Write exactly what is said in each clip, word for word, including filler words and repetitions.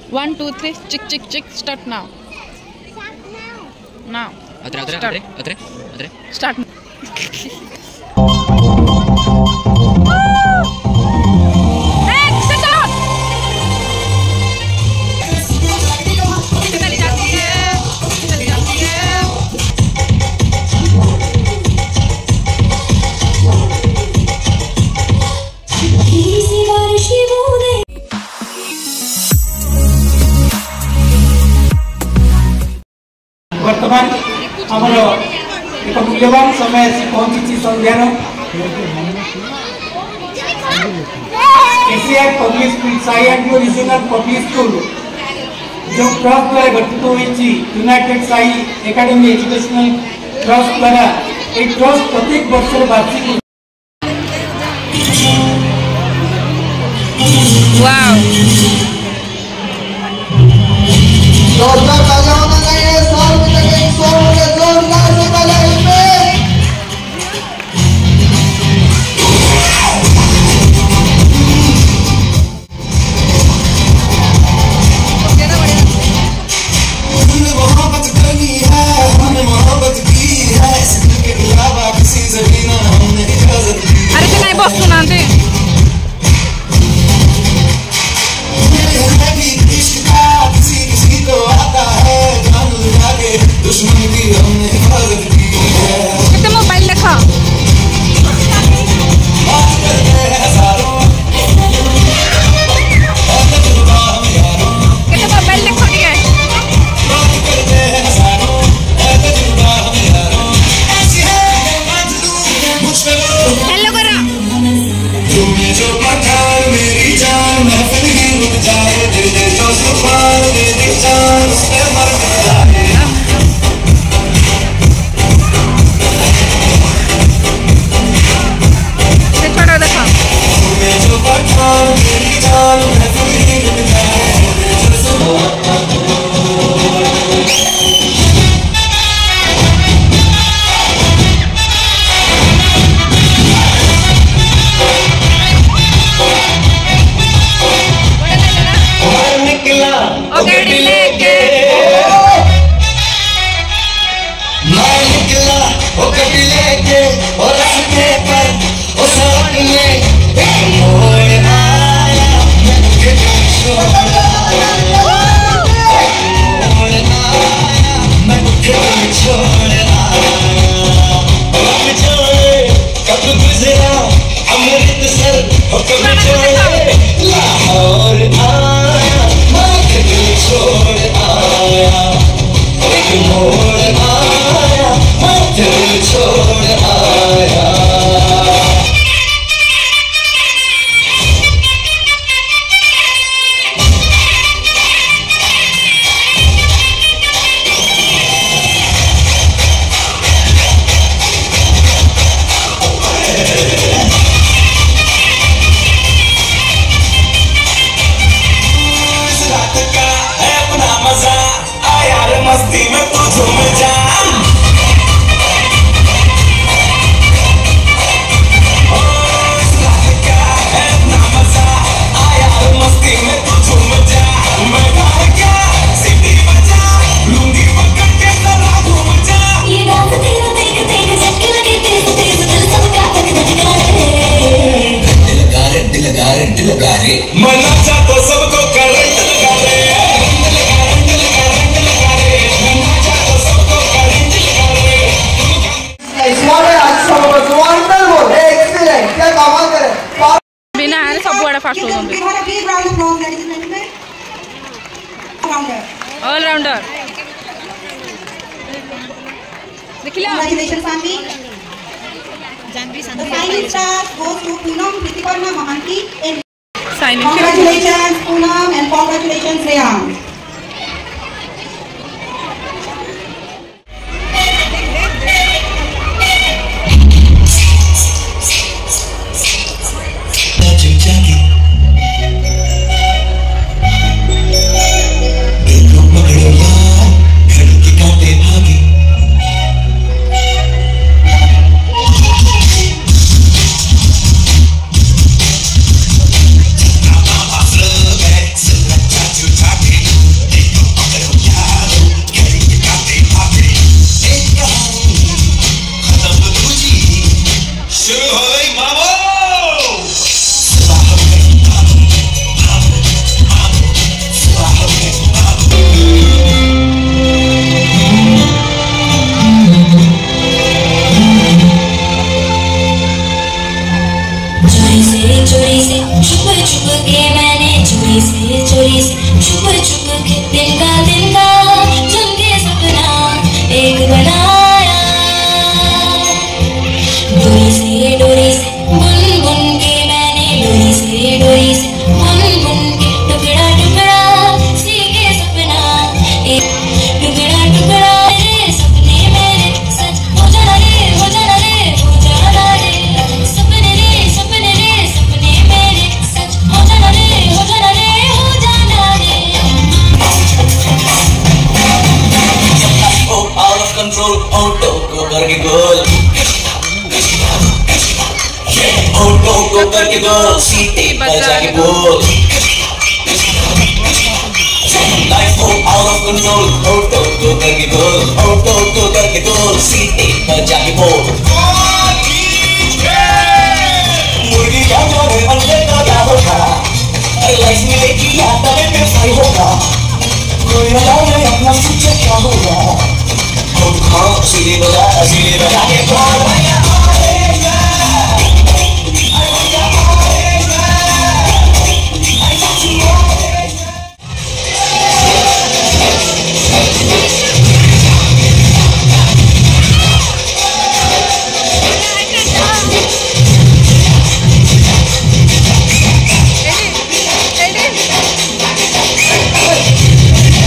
One, two, three. Chick, chick, chick. Start now. Now. Atre, atre, Start. atre, atre, atre. Start. वर्तमान आमर एक मूल्यवान समय आसी पहुंची संध्यार एसीआई पब्लिक स्कूल साईआईटी रीजनल पब्लिक स्कूल जो ट्रस्ट द्वारा गठित होती united Sai academy educational trust द्वारा एक ट्रस्ट प्रत्येक वर्ष वार्षिक Wow. अरे कि नहीं बस सुनाते कितने मोबाइल देखा कितने मोबाइल देखो ठीक है हेलो करा मना चाहतो सबको करंट लगा रे मना चाहतो सबको करंट लगा रे इसमारे आज सब को वंडर बोल एक्सीलेंट क्या कमाल करे बिना आने सब बड़ा फास्ट हो जाते ऑल राउंडर देखिला Congratulations Sanvi. Janvi The final star goes to Poonam Pritiparna Mahanti. Congratulations Poonam and congratulations Rayhan. Talking चोरी से छुप छुप के दिन का दिन का चमके सपना एक बनाया। डोरी से डोरी से बुन बुन के मैंने डोरी से डोरी से बुन बुन के टुकड़ा टुकड़ा सीखे सपना एक टुकड़ा टुकड़ा मेरे सपने मेरे सच हो जाना रे हो जाना रे हो जाना रे सपने रे सपने रे सपने मेरे सच हो जाना रे हो जाना रे हो जाना रे। Oh, out of control, auto को करके गोल, auto को करके गोल, सीटे पर जाके बोल। Life हो out of control, auto को करके गोल, auto को करके गोल, सीटे पर जाके बोल। मुर्गी क्या जाने अंडे का क्या होगा, लाइफ में एक ही आता है फिर सही होगा, कोई बताए अपना फ्यूचर क्या होगा। हम हाँ सीधे बजा सीधे बजा के बोल भैया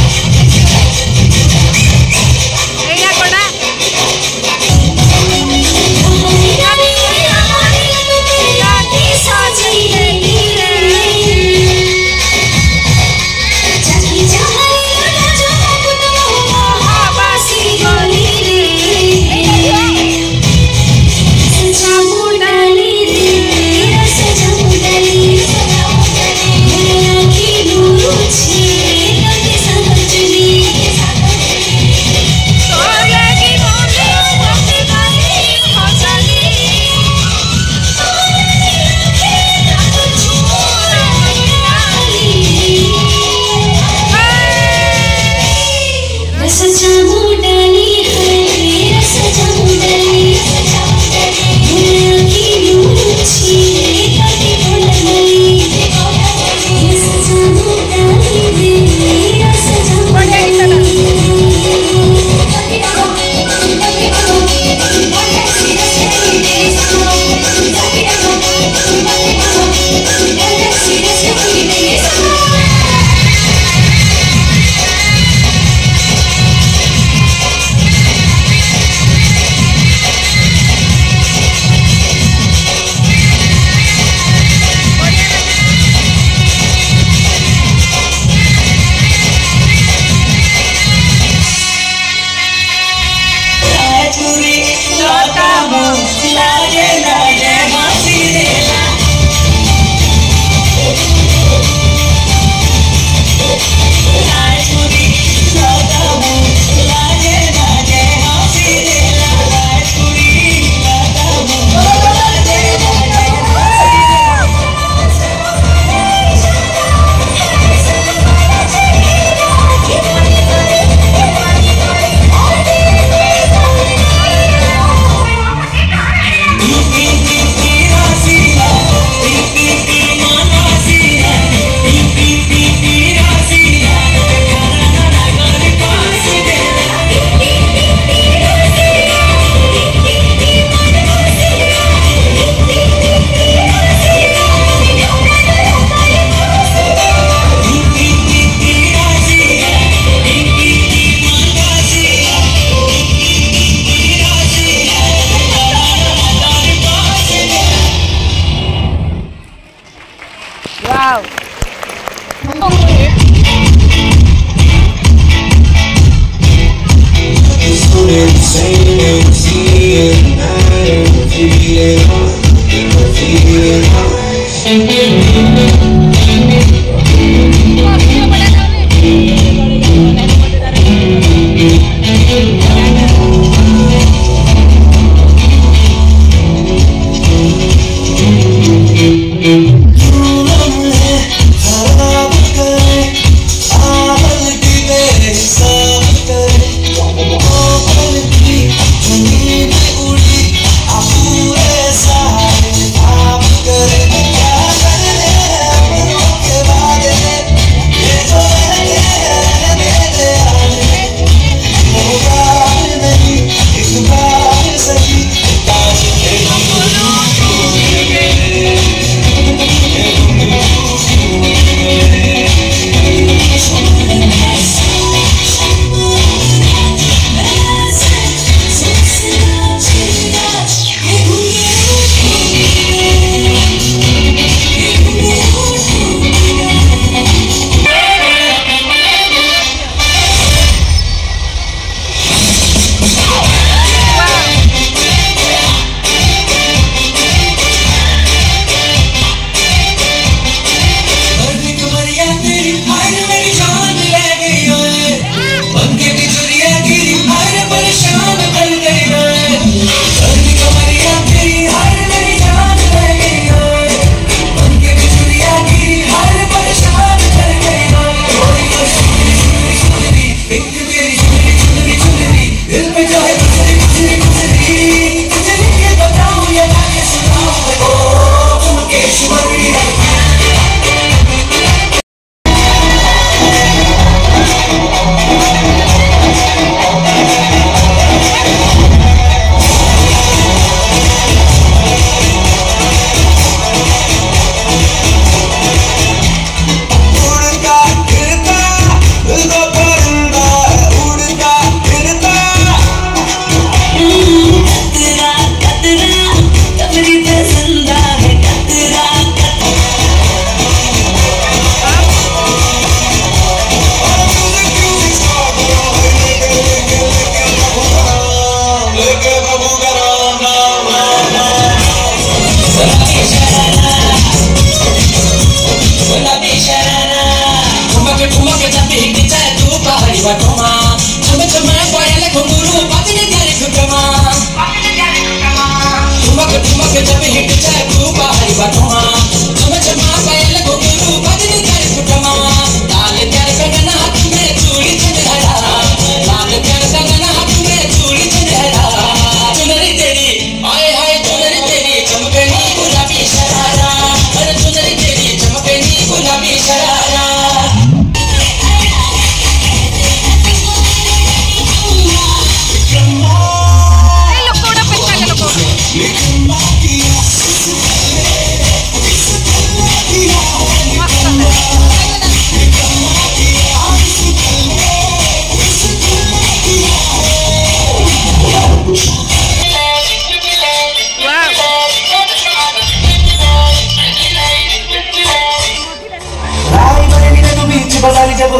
ଏଇଟା କଟା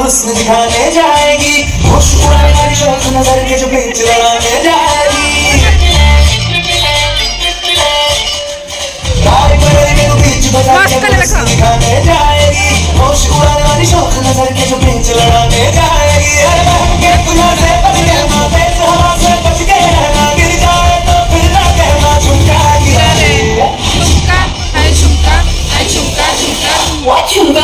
हुस्न दिखाने जाएगी, होश उड़ाए हर शौक नजर के जो पेच लड़ाने जाएगी। गाय पड़ेगी तो बीच बाजार के हुस्न दिखाने जाएगी, होश उड़ाए हर शौक नजर के जो पेच लड़ाने जाएगी। अरे बहन के दुनिया से बच के रहना, तेज हवा से बच के रहना, गिर जाए तो फिर ना कहना झुमका गिरा रे। झुमका है झुमका है झुमका झुमका What झुमका?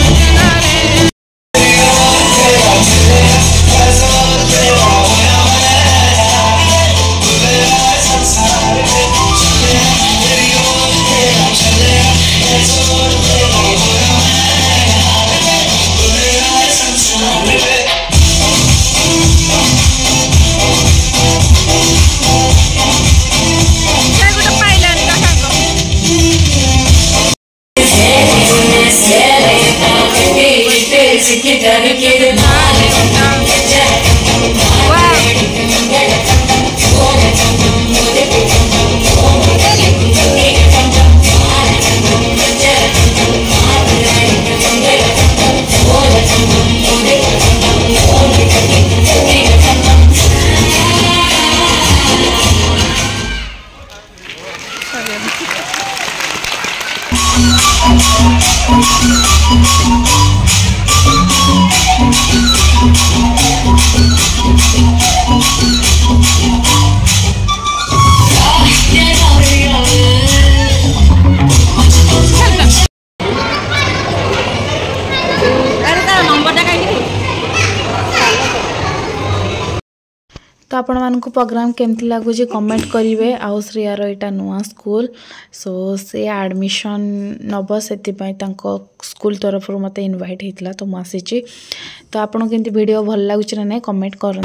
तो आपण मानक प्रोग्राम केमती लगुच कमेंट करेंगे। आउ श्रेयार यहाँ नुआ स्कूल सो से एडमिशन नब से स्कूल तरफ मत इनवाइट होता तो मुझे तो आपन केमती वीडियो भल लगुच ना नहीं कमेंट कर।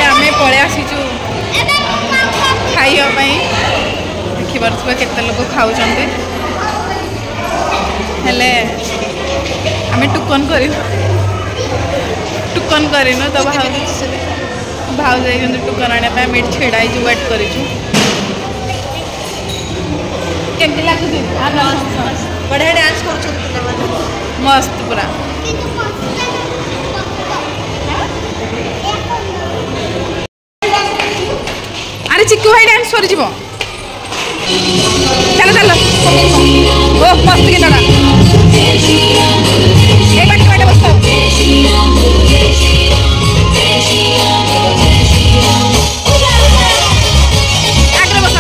देखिए केते लोग खाऊ आम टुकन कर टुकन करनु तो भाव जाइए टुकन आने मेट छेड़ा वेट कर बढ़िया डांस कर मस्त पूरा अरे चिक्कू भाई डांस कर चलो चलो ओ मस्त गीत ए बाटे बाटे बस आगे बस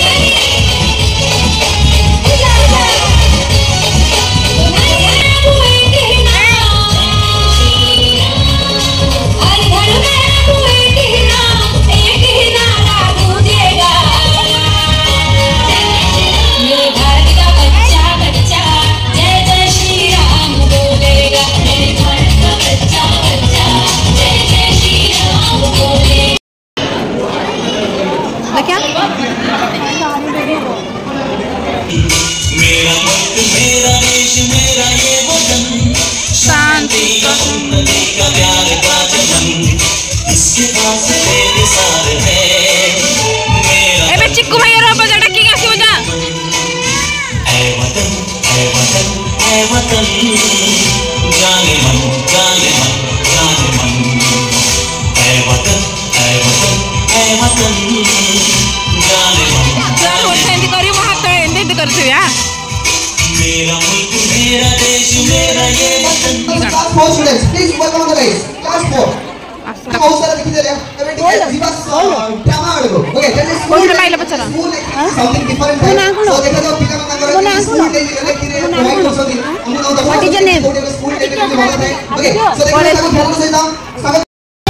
चिक्कू भाई और बजाड़ा की कैसे हो जा ऐ वतन ऐ वतन ऐ वतन जाने मन जाने मन जाने मन ऐ वतन ऐ वतन ऐ वतन जाने मन चलो सेंड करियो हाथ एंड करथि या मेरा मुल्क मेरा देश मेरा ये वतन। Class four students, please welcome the guys. Class four. How sir लिखी दे रहे हैं? अभी दिवस ड्रामा आड़ो. Okay, that is कौन लाइला बच्चा something different. So देखा जाओ पिला मना करो. स्कूल डे के लिए प्रोवाइड कर सकते हैं. हम लोग What is your name? School day के लिए बहुत है. Okay, so देखा जाओ ध्यान से जाओ.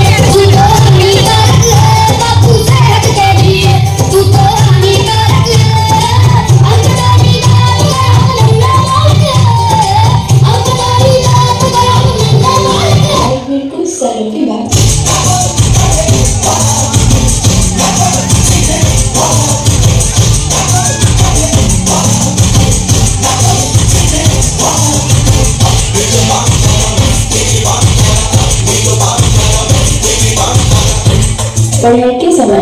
पढ़ाई के समय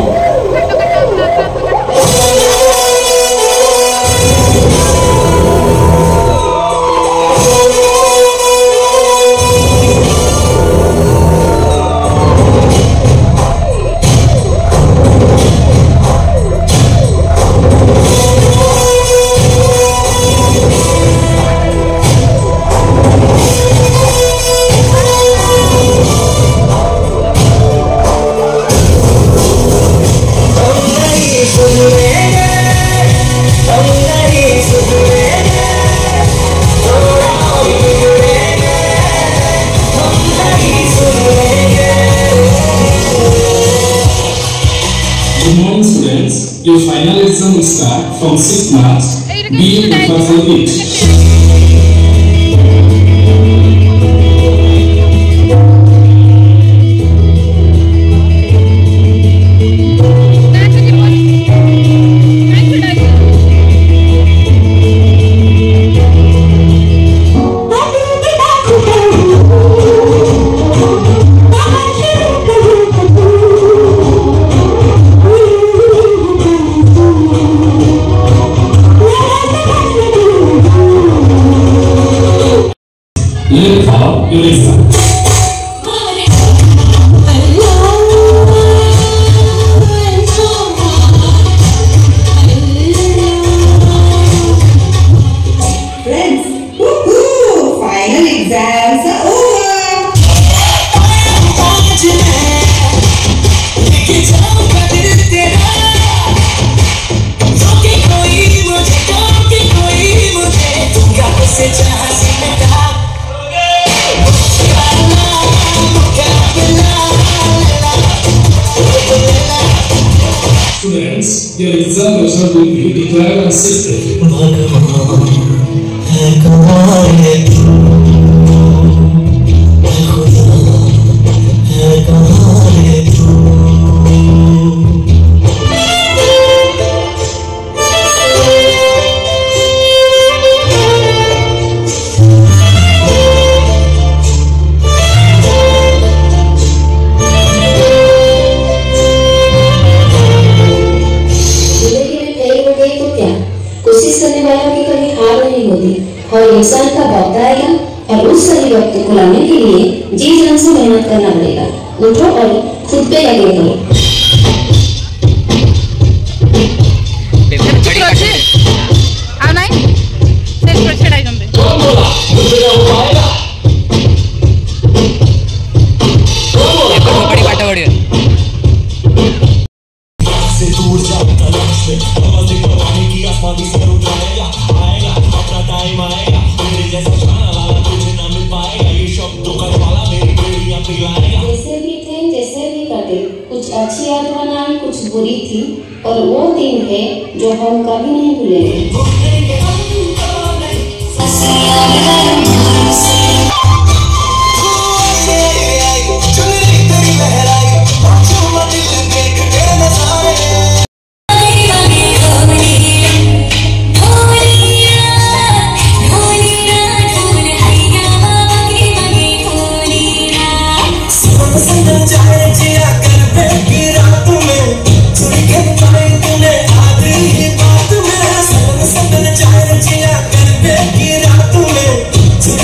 your final exam will start from sixth March. Be prepared for it. Learn how to listen. Friends, woohoo! Final exams are over. Students, your exam result will be declared on sixth April. कोशिश करने वालों की कभी हार नहीं होती और इंसान का वक्त आएगा और उस सही वक्त को लाने के लिए जी जान से मेहनत करना पड़ेगा। उठो और खुद पे लगे रहो। जैसे भी थे जैसे भी करते कुछ अच्छी याद बनाई कुछ बुरी थी और वो दिन है जो हम कभी नहीं भूलेंगे। To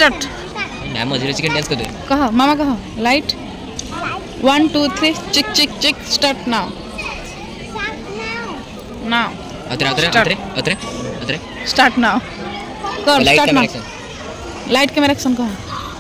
स्टार्ट मैम मझे चिकन डांस कर दे कह मामा कह light one two three chick chick chick start now now अतरे अतरे अतरे अतरे अतरे स्टार्ट नाउ कर light start camera now action light camera action कह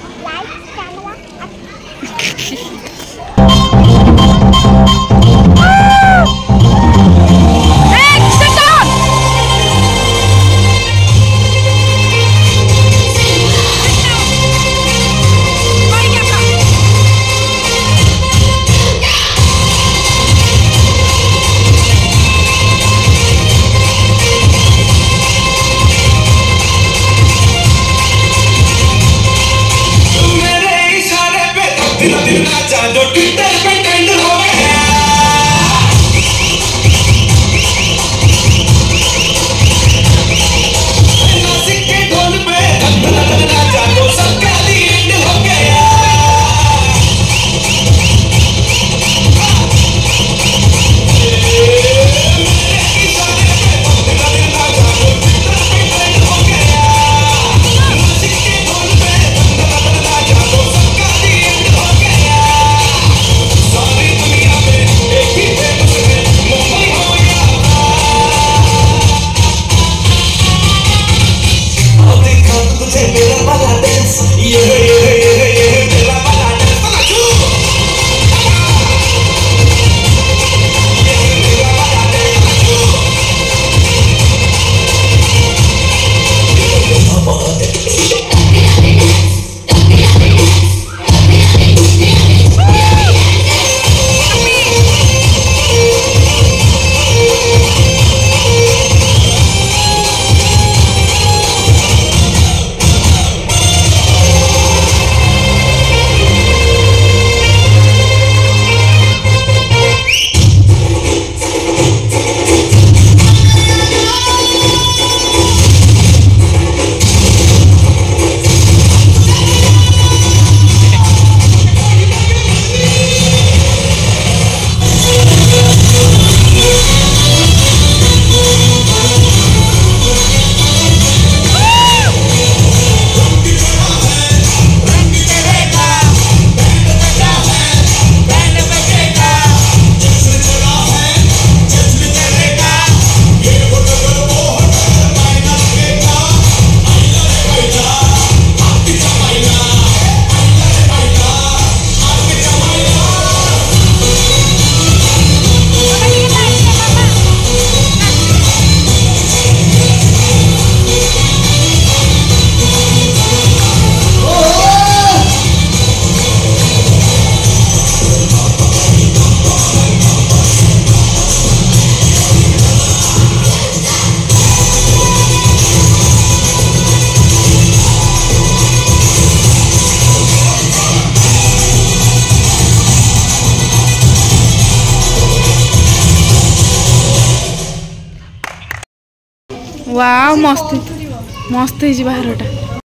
वाव मस्त मस्त ही बाहरटा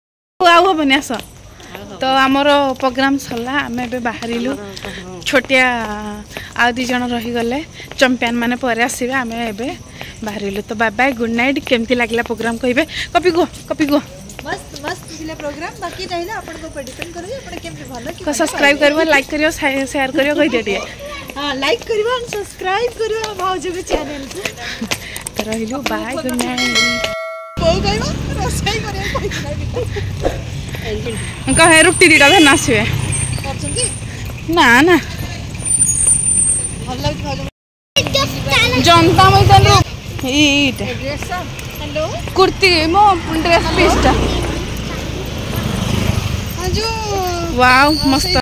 आउ हेनी आस तो आमर प्रोग्राम सरला आम ए बाहर छोटिया आ दी जन रहीगले चंपियन मैंने पर आसवे आम ए बाहर तो बाय बाय गुड नाइट केमती लगला प्रोग्राम कहे कपी गो कपी गो मस्त मस्त दिले प्रोग्राम बाकी रहिला अपन को डिपेंड करियो अपन केमती भलो कि सब्सक्राइब करबो लाइक करियो शेयर करियो कहि दे दिए हां लाइक करियो और सब्सक्राइब करियो भाउजी के चैनल को तो रहिलो बाय गुड नाइट बो गइबो रोसई करे कोइ कहे रुटी दीटा धन आसवे ना ना भल लाग भाउजी जनता मैदान ईट ड्रेस हेलो कुर्ती मो ड्रेस पीसटा आजो वाव मस्त